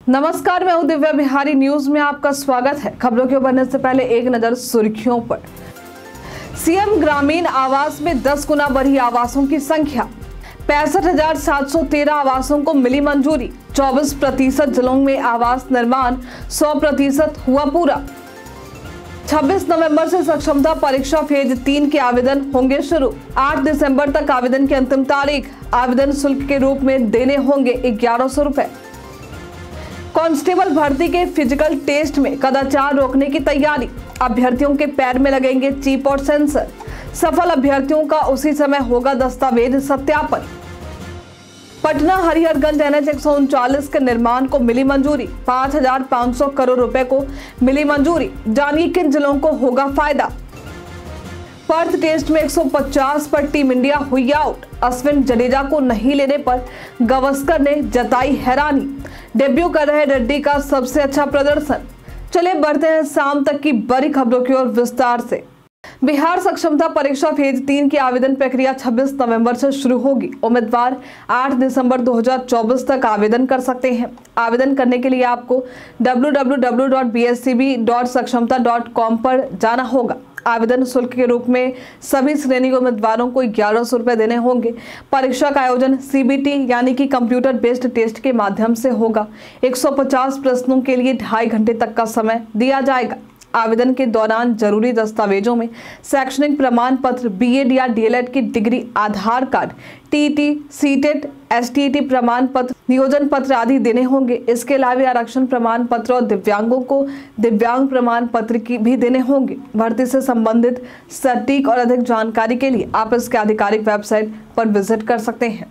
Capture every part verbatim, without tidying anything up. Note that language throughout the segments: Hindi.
नमस्कार, मैं हूं दिव्या बिहारी। न्यूज में आपका स्वागत है। खबरों के बढ़ने से पहले एक नजर सुर्खियों पर। सीएम ग्रामीण आवास में दस गुना बढ़ी आवासों की संख्या। पैंसठ हजार सात सौ तेरह आवासों को मिली मंजूरी। चौबीस प्रतिशत जिलों में आवास निर्माण सौ प्रतिशत हुआ पूरा। छब्बीस नवंबर से सक्षमता परीक्षा फेज तीन के आवेदन होंगे शुरू। आठ दिसंबर तक आवेदन की अंतिम तारीख। आवेदन शुल्क के रूप में देने होंगे ग्यारह सौ रुपए। कांस्टेबल भर्ती के फिजिकल टेस्ट में कदाचार रोकने की तैयारी। अभ्यर्थियों के पैर में लगेंगे चिप और सेंसर। सफल अभ्यर्थियों का उसी समय होगा दस्तावेज सत्यापन। पटना हरिहरगंज एन एच एक सौ उनचालीस के निर्माण को मिली मंजूरी। पाँच हजार पाँच सौ करोड़ रुपए को मिली मंजूरी। जानिए किन जिलों को होगा फायदा। पर्थ टेस्ट में एक सौ पचास पर टीम इंडिया हुई आउट। अश्विन जडेजा को नहीं लेने पर गावस्कर ने जताई हैरानी। डेब्यू कर रहे रेड्डी का सबसे अच्छा प्रदर्शन। चलिए बढ़ते हैं शाम तक की बड़ी खबरों की ओर विस्तार से। बिहार सक्षमता परीक्षा फेज तीन की आवेदन प्रक्रिया छब्बीस नवंबर से शुरू होगी। उम्मीदवार आठ दिसंबर दो हज़ार चौबीस तक आवेदन कर सकते हैं। आवेदन करने के लिए आपको W W W dot B S C B dot Sakshamta dot com पर जाना होगा। आवेदन शुल्क के रूप में सभी श्रेणी के उम्मीदवारों को ग्यारह सौ रुपए देने होंगे। परीक्षा का आयोजन सी बी टी यानी कि कंप्यूटर बेस्ड टेस्ट के माध्यम से होगा। एक सौ पचास प्रश्नों के लिए ढाई घंटे तक का समय दिया जाएगा। आवेदन के दौरान जरूरी दस्तावेजों में शैक्षणिक प्रमाण पत्र, बी एड या डी एल एड की डिग्री, Aadhaar card, T E T, C TET, S T E T प्रमाण पत्र, नियोजन पत्र आदि देने होंगे। इसके अलावा आरक्षण प्रमाण पत्र और दिव्यांगों को दिव्यांग प्रमाण पत्र की भी देने होंगे। भर्ती से संबंधित सटीक और अधिक जानकारी के लिए आप इसके आधिकारिक वेबसाइट पर विजिट कर सकते हैं।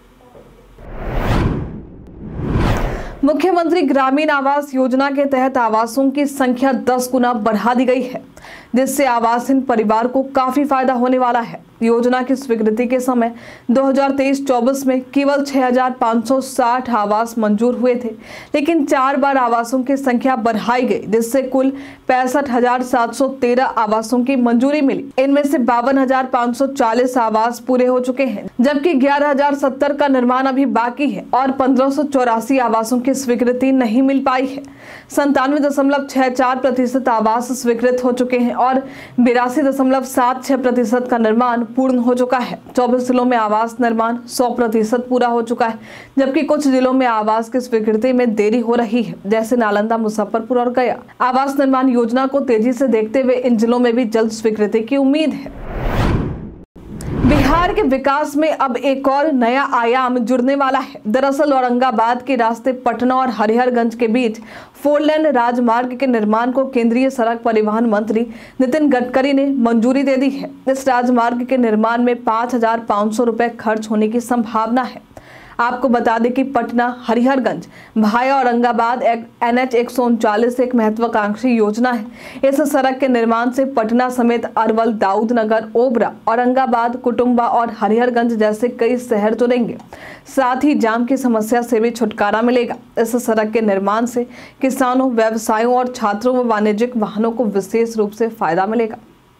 मुख्यमंत्री ग्रामीण आवास योजना के तहत आवासों की संख्या दस गुना बढ़ा दी गई है, जिससे आवासहीन परिवार को काफी फायदा होने वाला है। योजना की स्वीकृति के समय दो हज़ार तेईस चौबीस में केवल छह हजार पाँच सौ साठ आवास मंजूर हुए थे, लेकिन चार बार आवासों की संख्या बढ़ाई गई, जिससे कुल पैंसठ हजार सात सौ तेरह आवासों की मंजूरी मिली। इनमें से बावन हजार पाँच सौ चालीस आवास पूरे हो चुके हैं, जबकि ग्यारह हजार सत्तर का निर्माण अभी बाकी है और पंद्रह सौ चौरासी आवासों की स्वीकृति नहीं मिल पाई है। संतानवे दशमलव छह चार प्रतिशत आवास स्वीकृत हो चुके हैं और बिरासी दशमलव सात छह प्रतिशत का निर्माण पूर्ण हो चुका है। चौबीस जिलों में आवास निर्माण सौ प्रतिशत पूरा हो चुका है, जबकि कुछ जिलों में आवास की स्वीकृति में देरी हो रही है, जैसे नालंदा, मुजफ्फरपुर और गया। आवास निर्माण योजना को तेजी से देखते हुए इन जिलों में भी जल्द स्वीकृति की उम्मीद है। बिहार के विकास में अब एक और नया आयाम जुड़ने वाला है। दरअसल औरंगाबाद के रास्ते पटना और हरिहरगंज के बीच फोर लेन राजमार्ग के निर्माण को केंद्रीय सड़क परिवहन मंत्री नितिन गडकरी ने मंजूरी दे दी है। इस राजमार्ग के निर्माण में पाँच हजार पाँच सौ रुपए खर्च होने की संभावना है। आपको बता दें कि पटना हरिहरगंज भाया औरंगाबाद एन एच एक सौ उनचालीस एक महत्वाकांक्षी योजना है। इस सड़क के निर्माण से पटना समेत अरवल, दाऊदनगर, ओबरा, औरंगाबाद, कुटुंबा और हरिहरगंज जैसे कई शहर जुड़ेंगे। साथ ही जाम की समस्या से भी छुटकारा मिलेगा। इस सड़क के निर्माण से किसानों, व्यवसायों और छात्रों व वाणिज्यिक वाहनों को विशेष रूप से फायदा मिलेगा।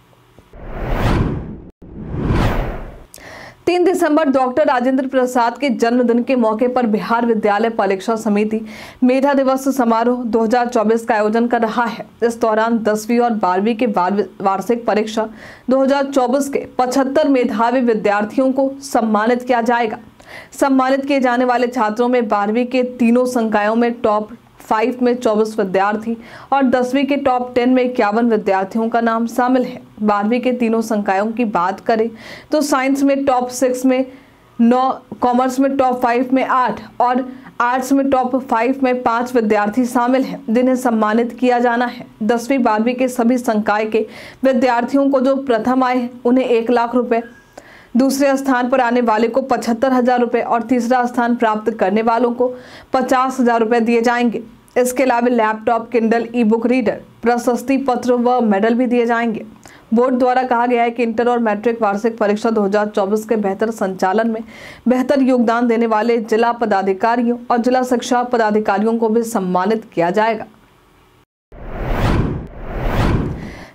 तीन दिसंबर डॉक्टर राजेंद्र प्रसाद के जन्मदिन के मौके पर बिहार विद्यालय परीक्षा समिति मेधा दिवस समारोह दो हज़ार चौबीस का आयोजन कर रहा है। इस दौरान दसवीं और बारहवीं के वार्षिक परीक्षा दो हज़ार चौबीस के पचहत्तर मेधावी विद्यार्थियों को सम्मानित किया जाएगा। सम्मानित किए जाने वाले छात्रों में बारहवीं के तीनों संकायों में टॉप फाइव में चौबीस विद्यार्थी और दसवीं के टॉप टेन में इक्यावन विद्यार्थियों का नाम शामिल है। बारहवीं के तीनों संकायों की बात करें तो साइंस में टॉप सिक्स में नौ, कॉमर्स में टॉप फाइव में आठ और आर्ट्स में टॉप फाइव में पाँच विद्यार्थी शामिल हैं, जिन्हें सम्मानित किया जाना है। दसवीं बारहवीं के सभी संकाय के विद्यार्थियों को जो प्रथम आए उन्हें एक लाख रुपए, दूसरे स्थान पर आने वाले को पचहत्तर हजार रुपए और तीसरा स्थान प्राप्त करने वालों को पचास हजार रुपए दिए जाएंगे। इसके अलावा laptop, Kindle, e book reader, प्रशस्ति पत्र व मेडल भी दिए जाएंगे। बोर्ड द्वारा कहा गया है कि इंटर और मैट्रिक वार्षिक परीक्षा दो हज़ार चौबीस के बेहतर संचालन में बेहतर योगदान देने वाले जिला पदाधिकारियों और जिला शिक्षा पदाधिकारियों को भी सम्मानित किया जाएगा।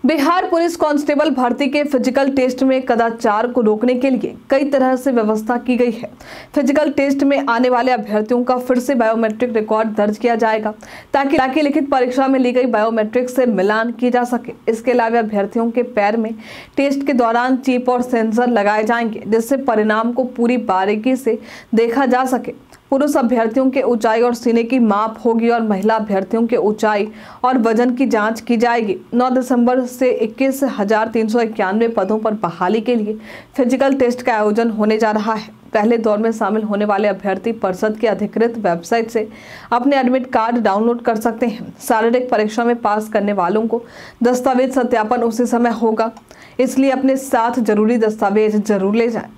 बिहार पुलिस कांस्टेबल भर्ती के फिजिकल टेस्ट में कदाचार को रोकने के लिए कई तरह से व्यवस्था की गई है। फिजिकल टेस्ट में आने वाले अभ्यर्थियों का फिर से बायोमेट्रिक रिकॉर्ड दर्ज किया जाएगा ताकि ताकि लिखित परीक्षा में ली गई बायोमेट्रिक से मिलान की जा सके। इसके अलावा अभ्यर्थियों के पैर में टेस्ट के दौरान चिप और सेंसर लगाए जाएंगे जिससे परिणाम को पूरी बारीकी से देखा जा सके। पुरुष अभ्यर्थियों के ऊंचाई और सीने की माप होगी और महिला अभ्यर्थियों के ऊंचाई और वजन की जांच की जाएगी। नौ दिसंबर से इक्कीस हजार तीन सौ इक्यानवे पदों पर बहाली के लिए फिजिकल टेस्ट का आयोजन होने जा रहा है। पहले दौर में शामिल होने वाले अभ्यर्थी परिषद की अधिकृत वेबसाइट से अपने एडमिट कार्ड डाउनलोड कर सकते हैं। शारीरिक परीक्षा में पास करने वालों को दस्तावेज सत्यापन उसी समय होगा, इसलिए अपने साथ जरूरी दस्तावेज जरूर ले जाएं।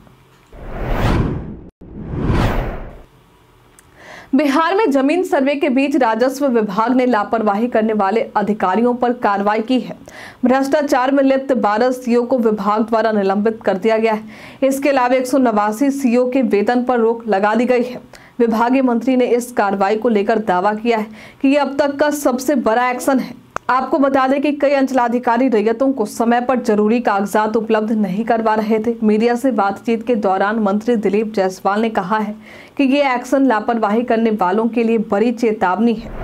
बिहार में जमीन सर्वे के बीच राजस्व विभाग ने लापरवाही करने वाले अधिकारियों पर कार्रवाई की है। भ्रष्टाचार में लिप्त बारह सीओ को विभाग द्वारा निलंबित कर दिया गया है। इसके अलावा एक सौ नवासी सीओ के वेतन पर रोक लगा दी गई है। विभागीय मंत्री ने इस कार्रवाई को लेकर दावा किया है कि यह अब तक का सबसे बड़ा एक्शन है। आपको बता दें कि कई अंचलाधिकारी रैयतों को समय पर जरूरी कागजात उपलब्ध नहीं करवा रहे थे। मीडिया से बातचीत के दौरान मंत्री दिलीप जायसवाल ने कहा है कि ये एक्शन लापरवाही करने वालों के लिए बड़ी चेतावनी है।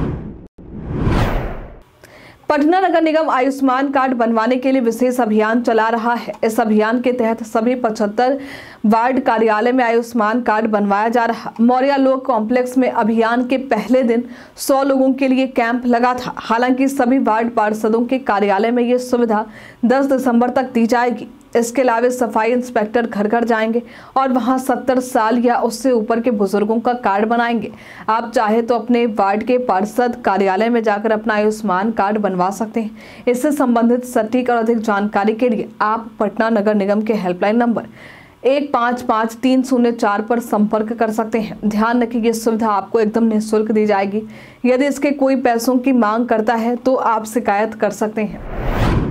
पटना नगर निगम आयुष्मान कार्ड बनवाने के लिए विशेष अभियान चला रहा है। इस अभियान के तहत सभी पचहत्तर वार्ड कार्यालय में आयुष्मान कार्ड बनवाया जा रहा। मौर्या लोक कॉम्प्लेक्स में अभियान के पहले दिन सौ लोगों के लिए कैंप लगा था। हालांकि सभी वार्ड पार्षदों के कार्यालय में ये सुविधा दस दिसंबर तक दी जाएगी। इसके अलावा सफाई इंस्पेक्टर घर घर जाएंगे और वहां सत्तर साल या उससे ऊपर के बुजुर्गों का कार्ड बनाएंगे। आप चाहे तो अपने वार्ड के पार्षद कार्यालय में जाकर अपना आयुष्मान कार्ड बनवा सकते हैं। इससे संबंधित सटीक और अधिक जानकारी के लिए आप पटना नगर निगम के हेल्पलाइन नंबर एक पाँच पाँच तीन शून्य चार पर संपर्क कर सकते हैं। ध्यान रखिए, ये सुविधा आपको एकदम निःशुल्क दी जाएगी। यदि इसके कोई पैसों की मांग करता है तो आप शिकायत कर सकते हैं।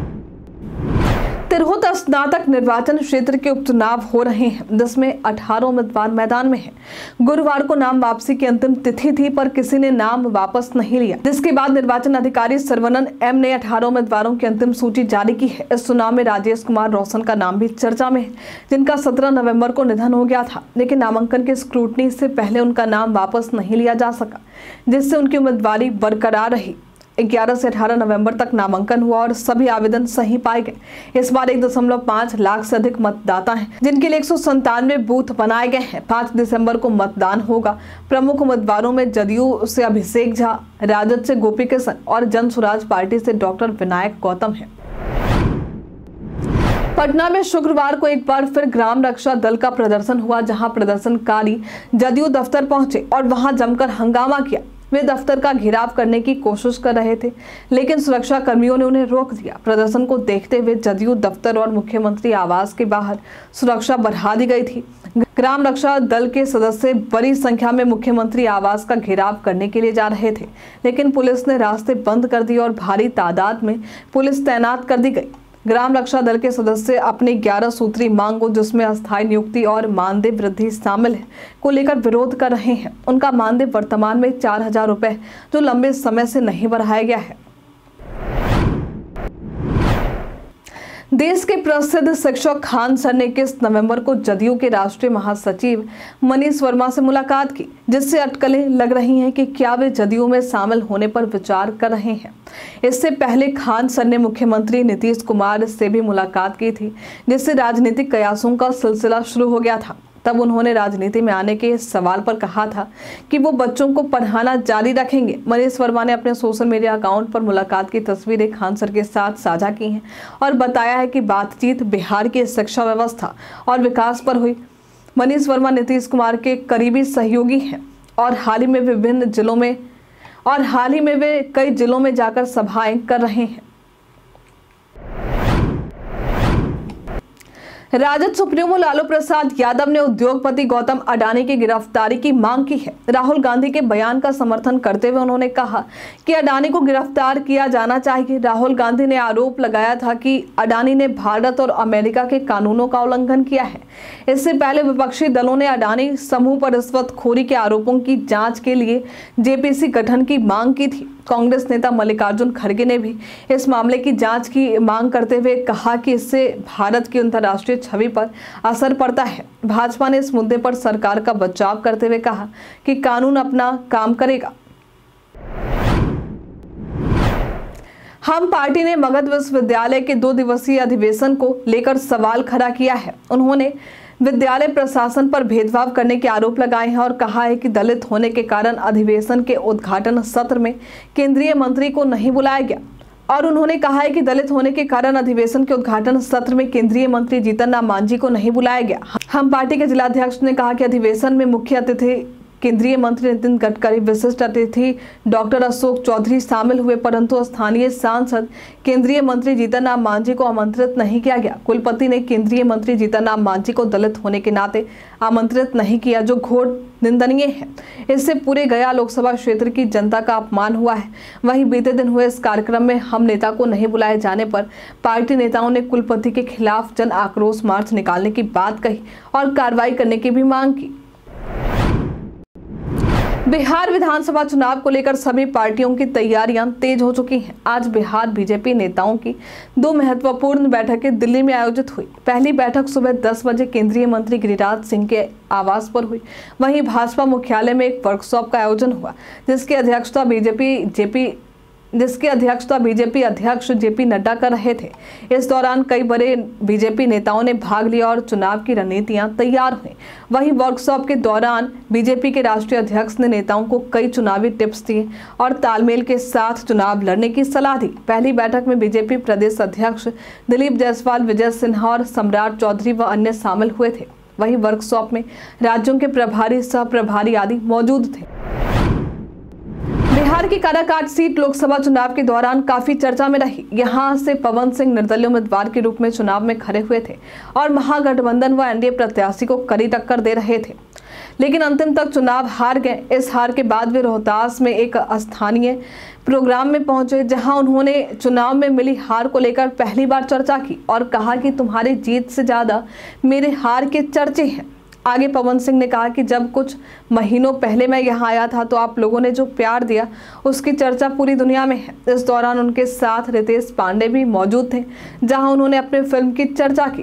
तिरहुत स्नातक निर्वाचन क्षेत्र के उपचुनाव हो रहे हैं, जिसमें अठारह उम्मीदवार मैदान में हैं। गुरुवार को नाम वापसी की अंतिम तिथि थी, पर किसी ने नाम वापस नहीं लिया, जिसके बाद निर्वाचन अधिकारी सरवनन एम ने अठारह उम्मीदवारों की अंतिम सूची जारी की है। इस चुनाव में राजेश कुमार रोशन का नाम भी चर्चा में है, जिनका सत्रह नवम्बर को निधन हो गया था, लेकिन नामांकन की स्क्रूटनी से पहले उनका नाम वापस नहीं लिया जा सका, जिससे उनकी उम्मीदवारी बरकरार रही। ग्यारह से अठारह नवंबर तक नामांकन हुआ और सभी आवेदन सही पाए गए। इस बार एक दशमलव पाँच लाख से अधिक मतदाता हैं, जिनके लिए एक सौ संतानवे बूथ बनाए गए हैं। पाँच दिसंबर को मतदान होगा। प्रमुख उम्मीदवारों में जदयू से अभिषेक झा, राजद से गोपी किशन और जन स्वराज पार्टी से डॉक्टर विनायक गौतम है। पटना में शुक्रवार को एक बार फिर ग्राम रक्षा दल का प्रदर्शन हुआ, जहां प्रदर्शनकारी जदयू दफ्तर पहुंचे और वहां जमकर हंगामा किया। वे दफ्तर का घेराव करने की कोशिश कर रहे थे, लेकिन सुरक्षा कर्मियों ने उन्हें रोक दिया। प्रदर्शन को देखते हुए जदयू दफ्तर और मुख्यमंत्री आवास के बाहर सुरक्षा बढ़ा दी गई थी। ग्राम रक्षा दल के सदस्य बड़ी संख्या में मुख्यमंत्री आवास का घेराव करने के लिए जा रहे थे, लेकिन पुलिस ने रास्ते बंद कर दिए और भारी तादाद में पुलिस तैनात कर दी गई। ग्राम रक्षा दल के सदस्य अपनी ग्यारह सूत्री मांगों, जिसमें अस्थायी नियुक्ति और मानदेय वृद्धि शामिल है, को लेकर विरोध कर रहे हैं। उनका मानदेय वर्तमान में चार हजार रुपए, जो लंबे समय से नहीं बढ़ाया गया है। देश के प्रसिद्ध शिक्षक खान सर ने इक्कीस नवंबर को जदयू के राष्ट्रीय महासचिव मनीष वर्मा से मुलाकात की, जिससे अटकलें लग रही हैं कि क्या वे जदयू में शामिल होने पर विचार कर रहे हैं। इससे पहले खान सर ने मुख्यमंत्री नीतीश कुमार से भी मुलाकात की थी, जिससे राजनीतिक कयासों का सिलसिला शुरू हो गया था। तब उन्होंने राजनीति में आने के सवाल पर कहा था कि वो बच्चों को पढ़ाना जारी रखेंगे। मनीष वर्मा ने अपने सोशल मीडिया अकाउंट पर मुलाकात की तस्वीरें खान सर के साथ साझा की हैं और बताया है कि बातचीत बिहार की शिक्षा व्यवस्था और विकास पर हुई। मनीष वर्मा नीतीश कुमार के करीबी सहयोगी हैं और हाल ही में विभिन्न जिलों में और हाल ही में वे कई जिलों में जाकर सभाएं कर रहे हैं। राजद सुप्रीमो लालू प्रसाद यादव ने उद्योगपति गौतम अडानी की गिरफ्तारी की मांग की है। राहुल गांधी के बयान का समर्थन करते हुए उन्होंने कहा कि अडानी को गिरफ्तार किया जाना चाहिए। राहुल गांधी ने आरोप लगाया था कि अडानी ने भारत और अमेरिका के कानूनों का उल्लंघन किया है। इससे पहले विपक्षी दलों ने अडानी समूह पर रिश्वतखोरी के आरोपों की जांच के लिए जेपीसी गठन की मांग की थी। कांग्रेस नेता मल्लिकार्जुन खड़गे ने भी इस मामले की जांच की मांग करते हुए कहा कि इससे भारत की अंतर्राष्ट्रीय छवि पर असर पड़ता है। भाजपा ने इस मुद्दे पर सरकार का बचाव करते हुए कहा कि कानून अपना काम करेगा। हम पार्टी ने मगध विश्वविद्यालय के दो दिवसीय अधिवेशन को लेकर सवाल खड़ा किया है। उन्होंने विद्यालय प्रशासन पर भेदभाव करने के आरोप लगाए हैं और कहा है कि दलित होने के कारण अधिवेशन के उद्घाटन सत्र में केंद्रीय मंत्री को नहीं बुलाया गया। और उन्होंने कहा है कि दलित होने के कारण अधिवेशन के उद्घाटन सत्र में केंद्रीय मंत्री जीतन राम मांझी को नहीं बुलाया गया। हम पार्टी के जिलाध्यक्ष ने कहा कि अधिवेशन में मुख्य अतिथि केंद्रीय मंत्री नितिन गडकरी, विशिष्ट अतिथि डॉक्टर अशोक चौधरी शामिल हुए, परंतु स्थानीय सांसद केंद्रीय मंत्री जीतन राम मांझी को आमंत्रित नहीं किया गया। कुलपति ने केंद्रीय मंत्री जीतन राम मांझी को दलित होने के नाते आमंत्रित नहीं किया, जो घोर निंदनीय है। इससे पूरे गया लोकसभा क्षेत्र की जनता का अपमान हुआ है। वहीं बीते दिन हुए इस कार्यक्रम में हम नेता को नहीं बुलाए जाने पर पार्टी नेताओं ने कुलपति के खिलाफ जन आक्रोश मार्च निकालने की बात कही और कार्रवाई करने की भी मांग की। बिहार विधानसभा चुनाव को लेकर सभी पार्टियों की तैयारियां तेज हो चुकी हैं। आज बिहार बीजेपी नेताओं की दो महत्वपूर्ण बैठकें दिल्ली में आयोजित हुई। पहली बैठक सुबह दस बजे केंद्रीय मंत्री गिरिराज सिंह के आवास पर हुई। वहीं भाजपा मुख्यालय में एक वर्कशॉप का आयोजन हुआ, जिसकी अध्यक्षता बीजेपी जेपी जिसकी अध्यक्षता बीजेपी अध्यक्ष जेपी नड्डा कर रहे थे। इस दौरान कई बड़े बीजेपी नेताओं ने भाग लिया और चुनाव की रणनीतियां तैयार हुई। वहीं वर्कशॉप के दौरान बीजेपी के राष्ट्रीय अध्यक्ष ने नेताओं को कई चुनावी टिप्स दिए और तालमेल के साथ चुनाव लड़ने की सलाह दी। पहली बैठक में बीजेपी प्रदेश अध्यक्ष दिलीप जायसवाल, विजय सिन्हा और सम्राट चौधरी व अन्य शामिल हुए थे। वहीं वर्कशॉप में राज्यों के प्रभारी, सह प्रभारी आदि मौजूद थे। बिहार की काराकाट सीट लोकसभा चुनाव के दौरान काफी चर्चा में रही। यहां से पवन सिंह निर्दलीय उम्मीदवार के रूप में चुनाव में खड़े हुए थे और महागठबंधन व एनडीए प्रत्याशी को कड़ी टक्कर दे रहे थे, लेकिन अंतिम तक चुनाव हार गए। इस हार के बाद वे रोहतास में एक स्थानीय प्रोग्राम में पहुंचे, जहां उन्होंने चुनाव में मिली हार को लेकर पहली बार चर्चा की और कहा कि तुम्हारी जीत से ज्यादा मेरे हार के चर्चे हैं। आगे पवन सिंह ने कहा कि जब कुछ महीनों पहले मैं यहां आया था तो आप लोगों ने जो प्यार दिया उसकी चर्चा पूरी दुनिया में है। इस दौरान उनके साथ रितेश पांडे भी मौजूद थे, जहां उन्होंने अपने फिल्म की चर्चा की।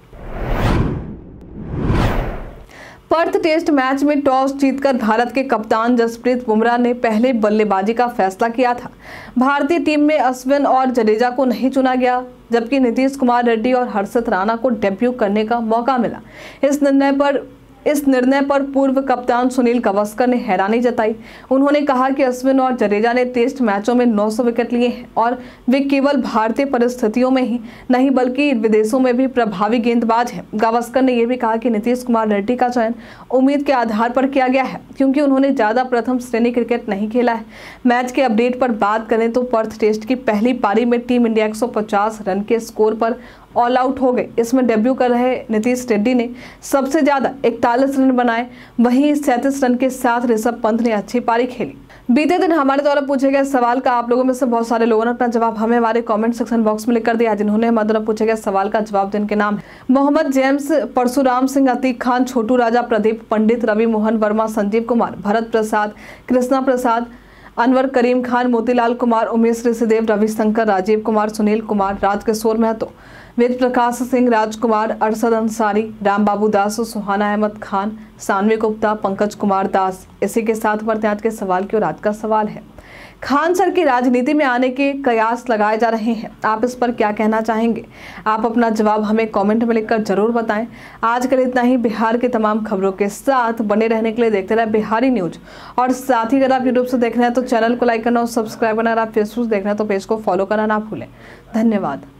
पर्थ टेस्ट मैच में टॉस जीतकर भारत के कप्तान जसप्रीत बुमराह ने पहले बल्लेबाजी का फैसला किया था। भारतीय टीम में अश्विन और जडेजा को नहीं चुना गया, जबकि नीतीश कुमार रेड्डी और हर्षित राणा को डेब्यू करने का मौका मिला। इस निर्णय पर इस निर्णय पर पूर्व कप्तान सुनील गावस्कर ने हैरानी जताई। उन्होंने कहा कि अश्विन और जडेजा ने टेस्ट मैचों में नौ सौ विकेट लिए हैं और वे केवल भारतीय परिस्थितियों में ही नहीं बल्कि विदेशों में भी प्रभावी गेंदबाज हैं। गावस्कर ने यह भी कहा कि नीतीश कुमार रेड्डी का चयन उम्मीद के आधार पर किया गया है, क्योंकि उन्होंने ज्यादा प्रथम श्रेणी क्रिकेट नहीं खेला है। मैच के अपडेट पर बात करें तो पर्थ टेस्ट की पहली पारी में टीम इंडिया एक सौ पचास रन के स्कोर पर ऑल आउट हो गए। इसमें डेब्यू कर रहे नीतीश रेड्डी ने सबसे ज्यादा इकतालीस रन बनाए, वहीं सैंतीस रन के साथ ऋषभ पंत ने अच्छी पारी खेली। बीते दिन हमारे द्वारा पूछे गए सवाल का आप लोगों में से बहुत सारे लोगों ने अपना जवाब हमें हमारे कमेंट सेक्शन बॉक्स में लिख कर दिया। जिन्होंने हमारे द्वारा पूछे गए सवाल का जवाब, जिनके नाम है मोहम्मद जेम्स, परशुराम सिंह, अतीक खान, छोटू राजा, प्रदीप पंडित, रवि मोहन वर्मा, संजीव कुमार, भरत प्रसाद, कृष्णा प्रसाद, अनवर करीम खान, मोतीलाल कुमार, उमेश ऋषिदेव, रविशंकर, राजीव कुमार, सुनील कुमार, राजकिशोर महतो, वेद प्रकाश सिंह, राजकुमार, अरशद अंसारी, राम बाबू दास, सुहाना अहमद खान, सानवी गुप्ता, पंकज कुमार दास। इसी के साथ बढ़ते आज के सवाल की ओर। आज का सवाल है, खान सर की राजनीति में आने के कयास लगाए जा रहे हैं, आप इस पर क्या कहना चाहेंगे? आप अपना जवाब हमें कमेंट में लिखकर जरूर बताएं। आज कल इतना ही। बिहार के तमाम खबरों के साथ बने रहने के लिए देखते रहे बिहारी न्यूज, और साथ ही अगर आप यूट्यूब से देख रहे हैं तो चैनल को लाइक करना और सब्सक्राइब करना, अगर आप फेसबुक देख रहे हैं तो पेज को फॉलो करना ना भूलें। धन्यवाद।